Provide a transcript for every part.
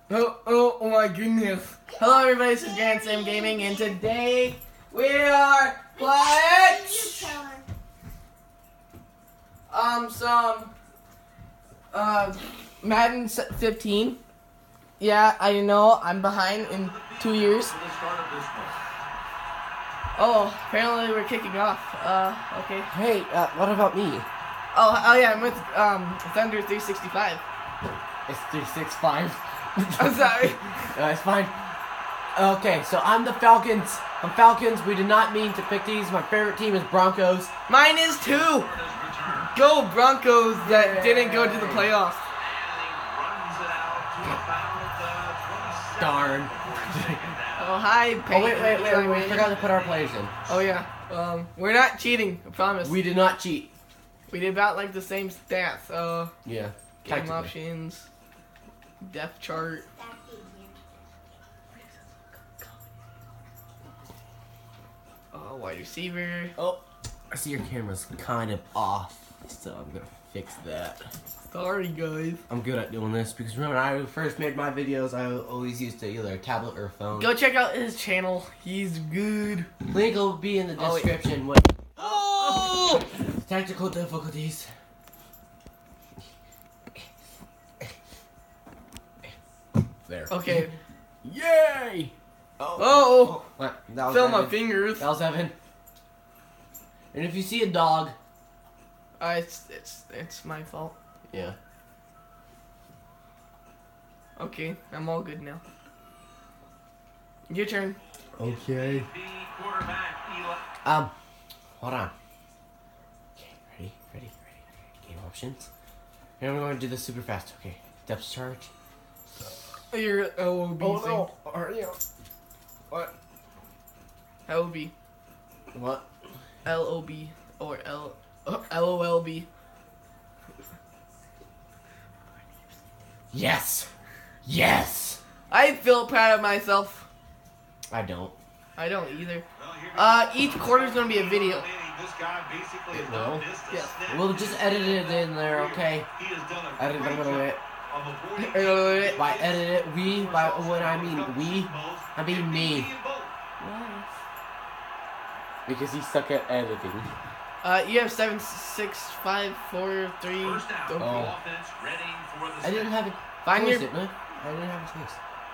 Oh my goodness. Hello everybody, this is Grand Sam Gaming, and today we are playing some Madden 15. Yeah, I know, I'm behind in 2 years. Oh, apparently we're kicking off. Okay. Hey, what about me? Oh yeah, I'm with Thunder 365. It's 365. I'm sorry. It's fine. Okay, so I'm the Falcons. I'm Falcons. We did not mean to pick these. My favorite team is Broncos. Mine is too. Go Broncos that didn't go to the playoffs. Darn. Oh hi, Peyton. Oh wait. We forgot to put our players in. Oh yeah. We're not cheating. I promise. We did not cheat. We did about like the same stats. Yeah. Game options, depth chart. Wide receiver. Oh, I see your camera's kind of off, so I'm gonna fix that. Sorry, guys. I'm good at doing this because remember when I first made my videos, I always used to either a tablet or a phone. Go check out his channel. He's good. Link will be in the description. Oh! Technical difficulties. There. Okay. Yay! Oh! What? That was Fell my Evan. fingers. That was Evan. And if you see a dog, it's my fault. yeah. Okay, I'm all good now. Your turn. Okay. Hold on. Okay, ready. Game options. And we're going to do this super fast. Okay, depth chart. Your LOB thing. Are you? What? LOB. What? LOB or LOLB. Yes! Yes! I feel proud of myself. I don't. I don't either. Each quarter's gonna be a video. It will? Yeah. We'll just edit it in there, okay? Edit it a little bit. By edit it, by when I mean me. Because he's stuck at editing. You have 7, 6, 5, 4, 3. Oh. I didn't have it. Find your. Didn't I? I didn't have a choice.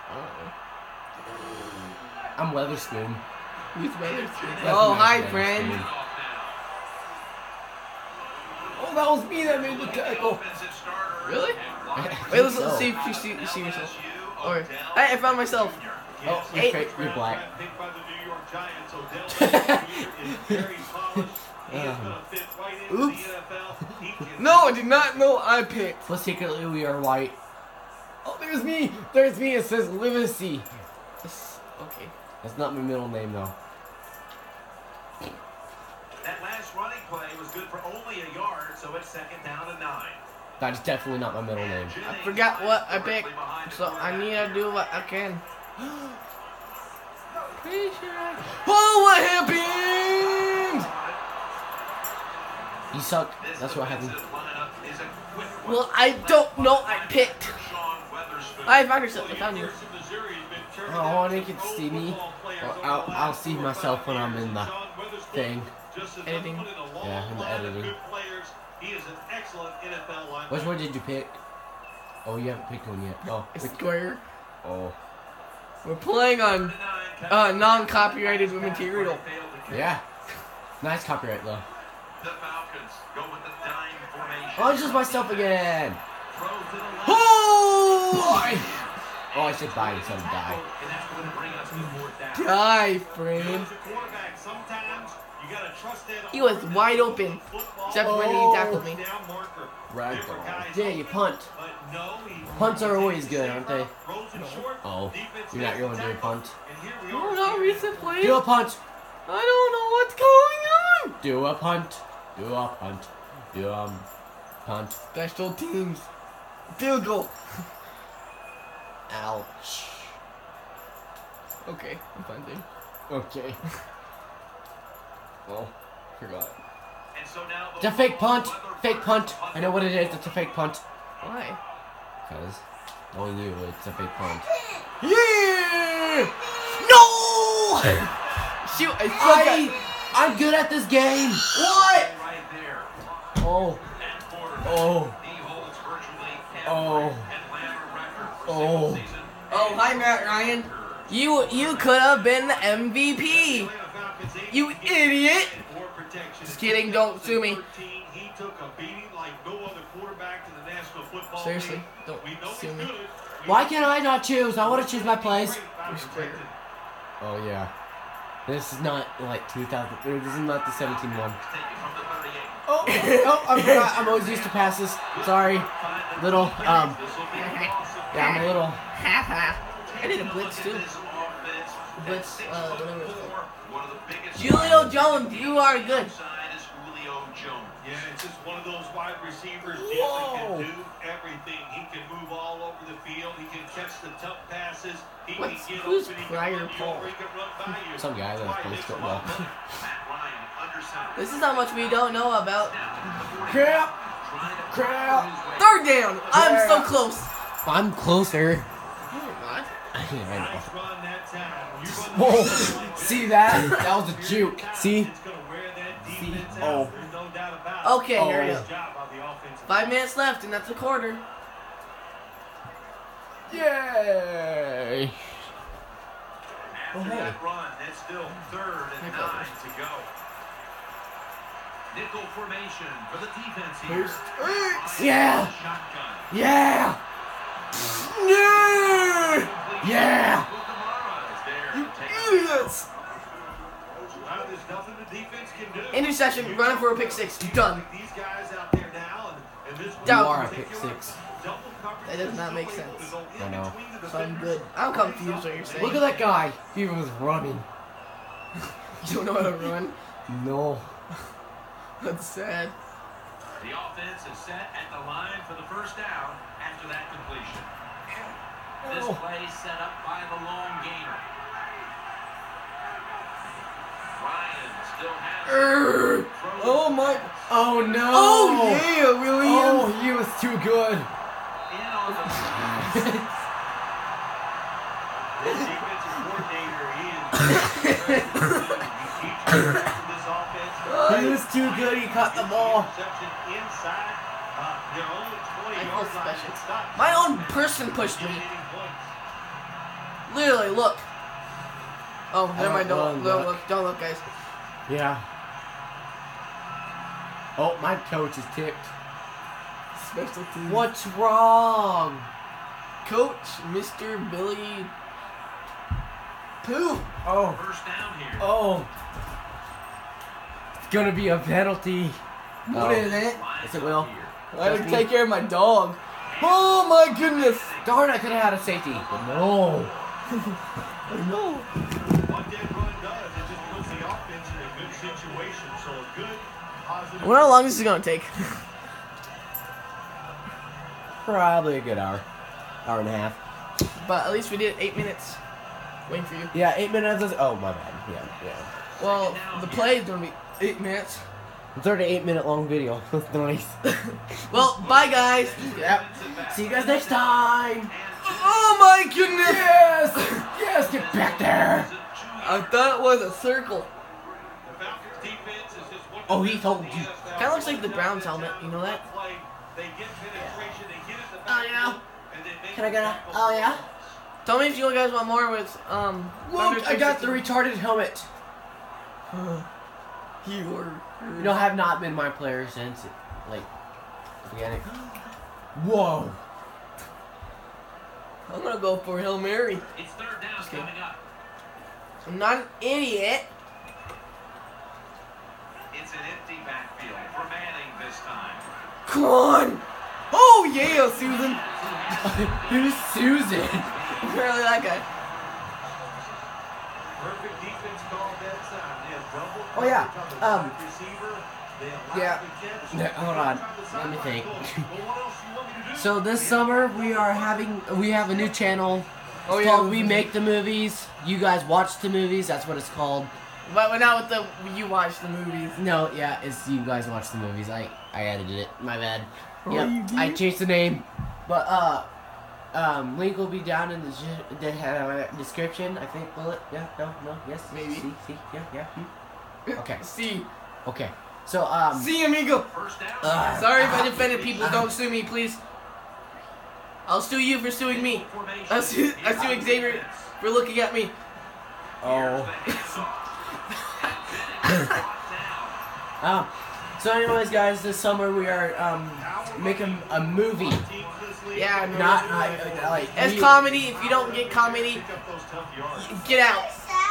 I'm Weatherspoon. Who's Weatherspoon? That's Oh, my hi, Weatherspoon. friend. Oh, that was me that made the tackle. Really? Wait, let's see if you see yourself. Or, hey, I found myself. Oh, you're black. Oops. No, I did not know I picked. But secretly we are white. Oh, there's me. There's me. It says Livesey. Okay. That's not my middle name though. That last running play was good for only a yard, so it's 2nd down and 9. That's definitely not my middle name. I forgot what I picked, so I need to do what I can. Pretty sure Oh, what happened? You suck. That's what happened. Well, I don't know. I picked. I found yourself. I found you. Oh, they can see me. Well, I'll see myself when I'm in the thing. Editing. Yeah, in the editing. Which one did you pick? Oh, you haven't picked one yet. Oh, Square. Oh. We're playing on non-copyrighted material. Yeah. Nice copyright though. Oh, it's just myself again. Oh! Oh, I said bye instead of die. Die, friend. He was wide open, except when he tackled me. Ragdoll. Yeah, you punt. Punts are always good, aren't they? Oh, you're not going to do a punt. No, not recent plays. Do a punt. I don't know what's going on. Do a punt. Do a punt. Do a punt. Special teams. Field goal. Ouch. Okay, I'm punting. Okay. Well, forgot. It's a Fake punt. Fake punt. I know what it is. It's a fake punt. Why? Because Oh, you knew it's a fake punt. Yeah! No! Shoot, I'm good at this game. What? Right there. Oh. At quarterback, Oh. he holds virtually Oh. every Atlanta record for Oh. single season. Oh, hi, Matt Ryan. You could have been the MVP. You idiot. Just kidding, don't sue me. He took a beating like no other quarterback in the National Football Seriously, League. don't We know sue he's me. good. Why can't I not choose? I want to choose my plays. Oh, yeah. This is not like 2000. This is not the 17 one. Oh, I forgot. I'm always used to passes. Sorry. Little, yeah, I'm a little. Half. I did a blitz too. Blitz, whatever it's called. Julio Jones, you are good. Yeah, it's just one of those wide receivers. Whoa. He can do everything. He can move all over the field. He can catch the tough passes. He can get Who's open. He can Pryor run you Paul? over. He can run by you. Some guy that plays football. This is how much we don't know about. Crap! Crap! Third down. I'm so close. I'm closer. No, you're not. I know. Nice run that time. You run Whoa! the See that? That was a juke. See? It's going to wear that defense out. Oh. There's no doubt about it. Okay, here we go. Nice job on the offensive 5 minutes left, and that's a quarter. Yay! After that run, that's still 3rd and 9 to go. Nickel formation for the defense here. Yeah! Shotgun. Yeah! Yeah! Yeah! Idiots. Wow, there's nothing the defense can do. Interception, running for a pick 6. Done. These guys out there now, and this You one are a pick 6. double coverage That does not is make still able sense. to go in I know. between the So I'm defenders. good. I'm confused what you're saying. Look at that guy. He was running. You don't know how to run? No. That's sad. The offense is set at the line for the first down after that completion. This Oh. play set up by the long gainer. Ryan still has it. Oh my. Oh no! Oh yeah, Williams. Oh, he was too good. In on the This defensive coordinator, he is this offense. He was too good. He caught the ball. Interception inside. They're only 20 I feel yards line. special. It's not My own person pushed me. getting points. Literally, look. Oh, never mind. Don't Don't look. look. Don't look, guys. Yeah. Oh, my coach is ticked. Special team. What's wrong? Coach, Mr. Billy Pooh. Oh, First down here. oh. It's gonna be a penalty. What is it? Yes, it will. I would take care of my dog. Oh my goodness. Darn, I could have had a safety. But no. I know. What that run does, it just puts the offense in a good situation. So a good, positive. I wonder how long this is gonna take. Probably a good hour. Hour and a half. But at least we did 8 minutes. Waiting for you. Yeah, 8 minutes. Oh, my bad. Yeah. Well, the play is gonna be 8 minutes. It's already 8 minute long video. That's nice. Well, bye guys. Yep. See you guys next time. Oh my goodness. Yes! Yes, get back there. I thought it was a circle. The Falcons defense is just one Oh, he told you. Kind of looks like the Browns helmet. You know that? They get penetration, they get it the Oh, yeah. and they make Can I get a? Oh, yeah? Tell me if you guys want more with Look, I got the retarded helmet. You were. You know, I have not been my player since, like, the beginning. Whoa. I'm gonna go for Hail Mary. It's third down Just kidding. coming up. I'm not an idiot. It's an empty backfield for Manning this time. Come on. Oh yeah, Susan. Who's Susan? Apparently that guy. Perfect defense call that time. They have double Oh, yeah. coverage on the wide receiver. They allow Yeah. the catch. Yeah, hold on. Let me think. Well, what else you want me to do? So this summer we have a new channel. Oh It's yeah. called We Make the Movies. You guys watch the movies. That's what it's called. But not with the you watch the movies. No, yeah, it's you guys watch the movies. I edited it. My bad. Oh, Yep, you did? I changed the name. But Link will be down in the description. I think. Will it? Yeah. No. Yes. Maybe. See. Yeah. Okay. See. Okay. So See, amigo. First down. Sorry if I offended people. Don't sue me, please. I'll sue you for suing me. I sue Xavier for looking at me. Oh. So anyways, guys, this summer we are making a movie. Yeah, no, Not like as comedy. If you don't get comedy, get out.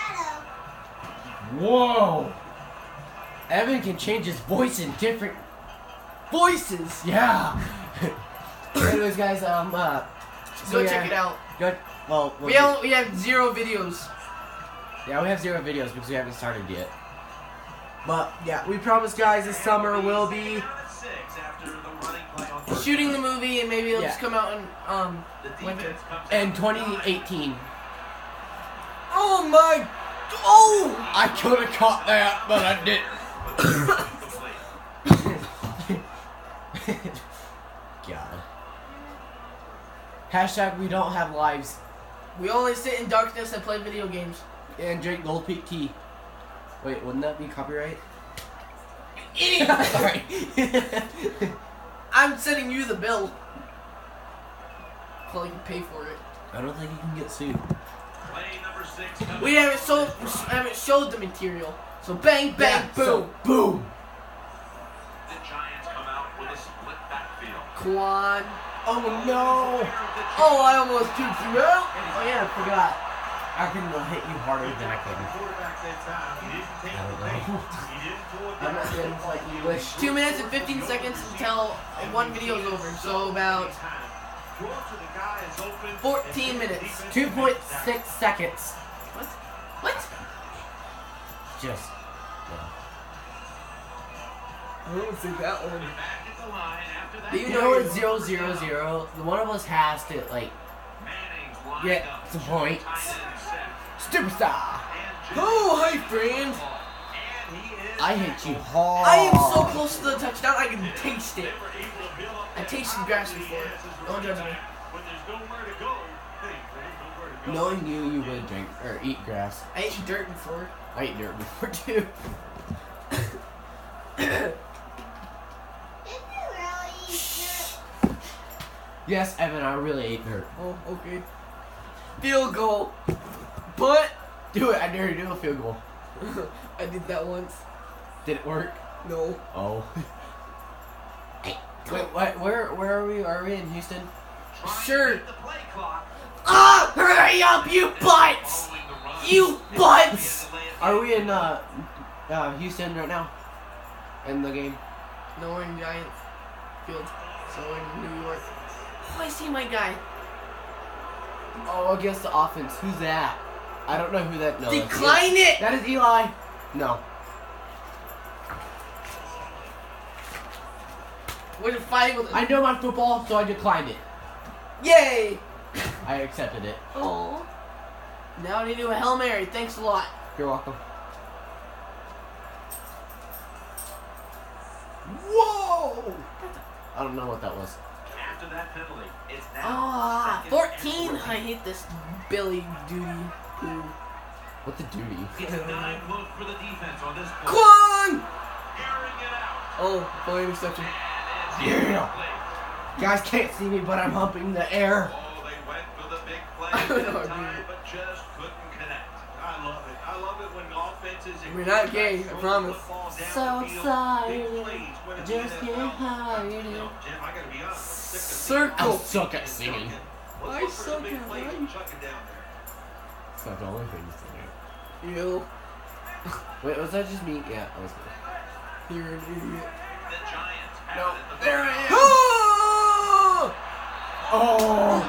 Whoa. Evan can change his voice in different Voices. Yeah. Anyways, guys, Go check it out. Good. Well, We have 0 videos. yeah, we have 0 videos because we haven't started yet. But yeah, we promise, guys, this summer will be Shooting the movie, and maybe it'll Yeah. just come out in winter. in 2018. Oh my! Oh! I could have caught that, but I didn't. God. Hashtag we don't have lives We only sit in darkness and play video games. and drink Gold Peak tea. Wait, wouldn't that be copyright? Idiot! Sorry. I'm sending you the bill. So you can pay for it. I don't think you can get sued. We haven't showed the material. So bang, bang, Yeah, boom. so boom. The Giants come out with a split backfield. Quan. Oh no. Oh, I almost took you out. Oh yeah, I forgot. I can hit you harder than I can. I'm not good at like you wish. 2 minutes and 15 seconds until one video is over. So about 14 minutes. 2.6 seconds. What? What? Just. I don't see that one. Back at the line after that. You You know know it's it's 0-0-0. One of us has to like Manning's lined get up. some points. Tight end set. Superstar. Oh, hi, friend. And he is I hit you hard. I am so close to the touchdown, I can taste it. I tasted grass before. Don't judge me. But there's nowhere to go. Hey, there's nowhere to go. Knowing you would drink or eat grass. I ate dirt before. I ate dirt before too. Yes, Evan, I really ate dirt. Oh, okay. Field goal. But Do it. I dare you to do a field goal. I did that once. Did it work? No. Oh. Wait, what? Where are we? Are we in Houston? Sure. The play clock. Ah! Hurry up, you butts! Following the run. You butts! Are we in Houston right now? In the game? No, we're in Giant Field. So we're in New York. Oh, I see my guy. Oh, against the offense. Who's that? I don't know who that. No, that's Decline Eli. it! That is Eli. No. We're fighting with. I know my football, so I declined it. Yay! I accepted it. Oh. Now I need to do a Hail Mary. Thanks a lot. You're welcome. Whoa! I don't know what that was. After that penalty, it's now Ah, second and 14. 14. I hate this Billy Duty. Poo. What the duty? It's a dime look for the defense on this play. Quan! Airing it out. Oh, boy, interception. And it's Yeah. incomplete. Guys can't see me, but I'm humping the air. Oh, they went for the big play I at don't the know, time, dude. but just couldn't connect. I love it. I love it when offenses and We're not gay, I throw the promise. football down So the field. excited. Big plays when it's Just NFL. get hired. No, Jim, I gotta be honest. I'm sick of seeing Circle. I suck at singing. Let's I look for suck some big at plays writing. and chuck it down there. It's not the only thing to do. You. Wait, was that just me? Yeah, that was me. You're an idiot. The Giants have No, it at the there I 30. am. Oh!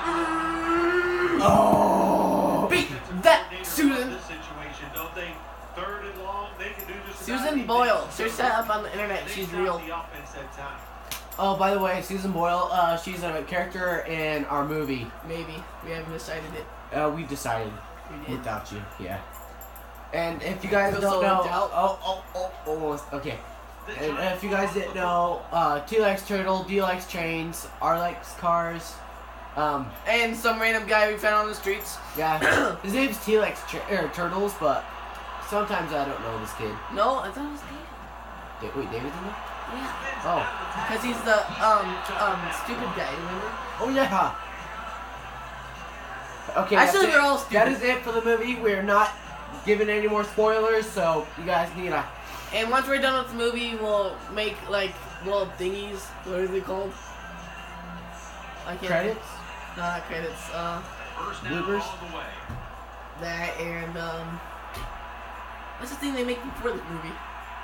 Oh! Beat that, Susan. This situation, don't they? Third and long, they can do just about Susan anything. Boyle. Search that up on the internet. They She's got real. the offense that time. Oh, by the way, Susan Boyle, she's a character in our movie. Maybe. We haven't decided it. We decided We did. without you, yeah. And if you guys Feel don't so know, left out. almost, okay. The And if you Giants guys didn't know, T likes turtle, D likes trains, R likes cars, And some random guy we found on the streets. Yeah. His name's T-Lex Turtles, but sometimes I don't know this kid. No, I thought it was David. Wait, David's in there? Yeah. Oh. Because he's the, stupid guy, remember? Oh, yeah. Okay, Actually, that's they're it. all stupid. That is it for the movie. We're not giving any more spoilers, so you guys need to... And once we're done with the movie, we'll make, like, little thingies. What are they called? I can't Credits? No, not credits. First down Bloopers? all the way. That and, what's the thing they make before the movie?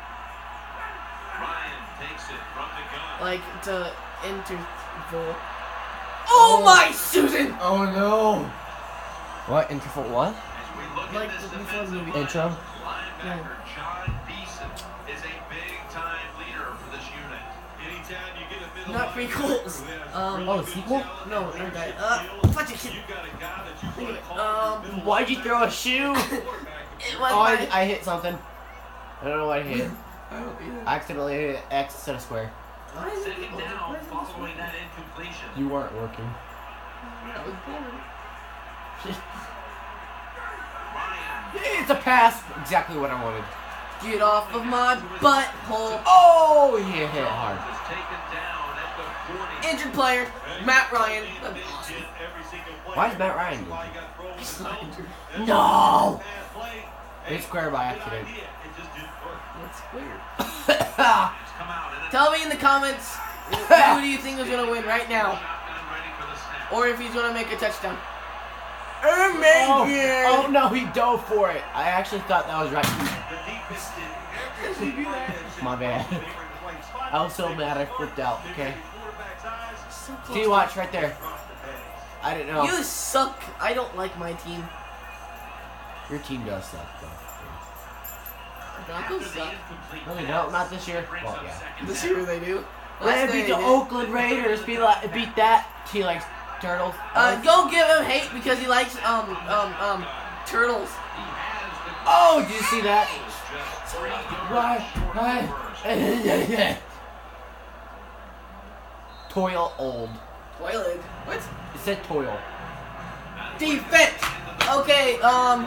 Ryan takes it from the gun. Like, to interval. Oh my, Susan! Oh, no. What? Interval what? As we look Like at this before the defensive movie. line, Intro? linebacker John Beeson is a big-time leader for this unit. Anytime you get a middle Not prequels. Oh, sequel? No, not that. Bunch of kids. you got a guy that you want to call Why'd you throw a shoe? It was Oh, my- I hit something. I don't know what I hit. I don't either. I accidentally hit X instead of square. Why is it- second down following that incompletion. You weren't working. That was boring. Ryan It's a pass. Exactly what I wanted. Get off of my butthole. Oh, he hit hard. is taken down at the 40. Injured player, Matt Ryan. Why is Matt Ryan doing Injured. No! Hit square by accident. That's weird. Come out and Tell me in the comments who do you think is gonna win right now, shotgun ready for the snap. or if he's gonna make a touchdown. Oh no, he dove for it. I actually thought that was right. My bad. I was so mad I flipped out. Okay. So close. See, watch right there. I didn't know. You suck. I don't like my team. Your team does suck, though. The Broncos suck. No, they don't. Not this year. Well, yeah. This year they do. They Last beat they the did. Oakland Raiders. Beat that T-Lex Turtles. Go give him hate because he likes turtles. Oh, did you see that? Why? Toil old. Toilet. What? It said toil. Defense. Okay.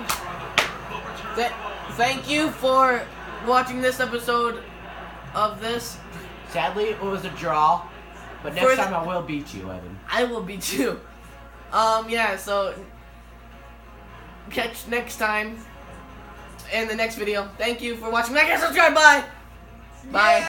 Thank you for watching this episode of this. Sadly, it was a draw, but For next the- time I will beat you, Evan. I will beat you. Yeah. So catch next time in the next video. Thank you for watching. Like and subscribe. Bye. Bye.